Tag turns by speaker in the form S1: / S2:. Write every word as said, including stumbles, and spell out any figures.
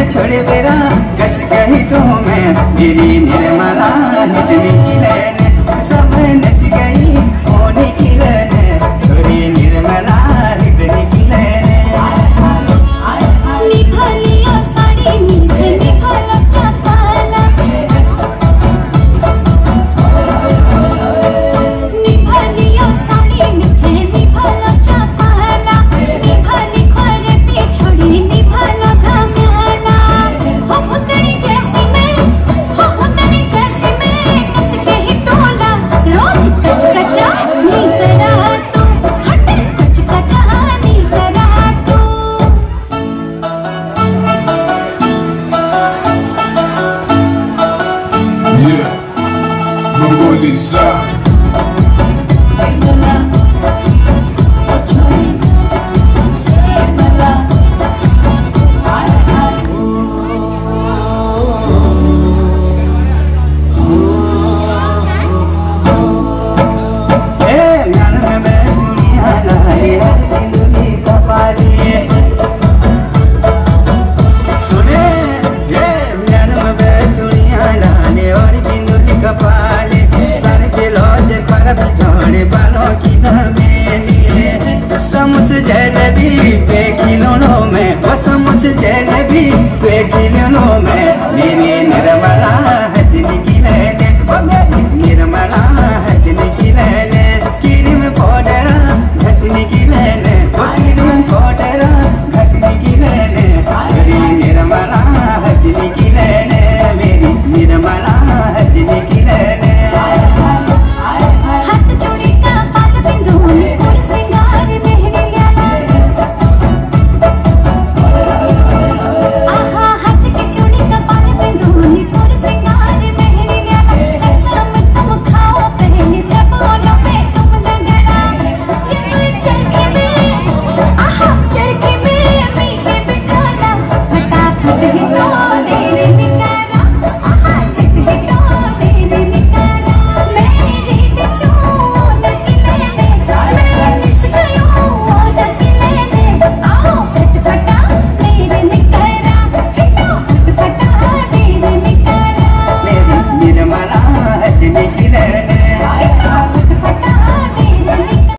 S1: छोड़े बेरा कस कही तो मैं मेरी निर्मला हितनी किले सब नच गई होने किले छोरी निर्मला हितनी किले
S2: निभालिया साड़ी निभे निभाला चपाला निभालिया साड़ी निभे निभाला चपाला निभाली खोरे पे छोड़ी निभाला घाम्याला हो भुतड़ी जैसी मैं हो भुतड़ी जैसी मैं कस के ही टोला रोज कच कचा नी करा तू हटे कच कचा नी करा तू
S3: Yeah, Mongolisa.
S1: समोस जलेबी पे खिलौनों में वो समोस जलेबी पे खिलौनों में मेरी